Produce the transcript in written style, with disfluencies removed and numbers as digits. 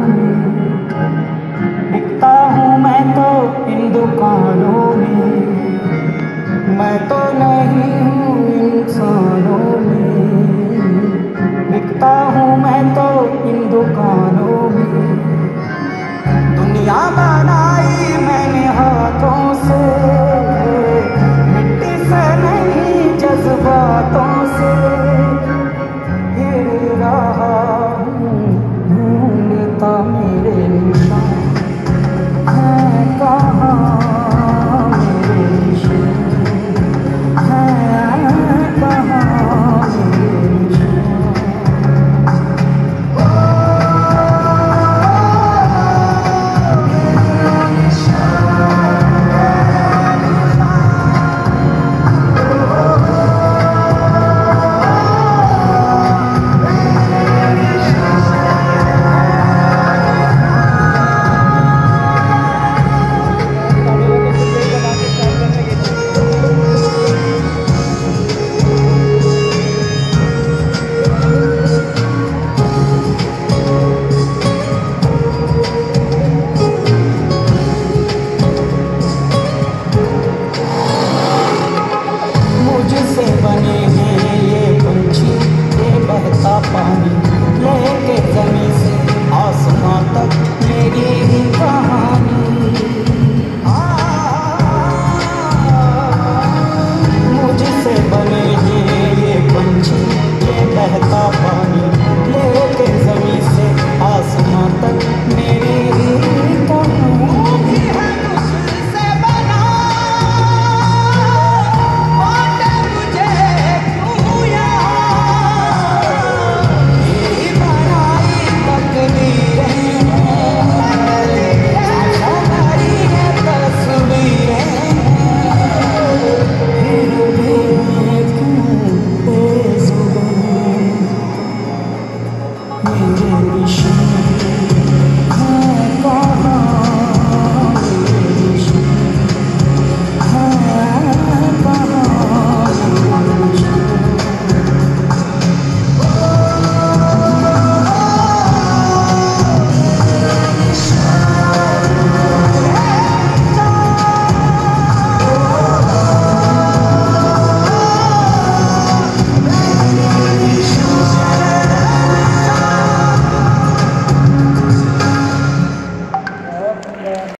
में, बिकता हूँ मैं तो इन दुकानों में, मैं तो नहीं हूँ इंसानों में, बिकता हूँ मैं तो इन दुकानों में। दुनिया बनाई मैंने हाथों से, मिट्टी से नहीं जज्बातों से, फिर रहा हूँ ढूंढता मेरे निशान हैं कहाँ, मेरे निशान हैं कहाँ, मेरे निशान। मुझसे बने हैं ये पंछी, ये बहता पानी,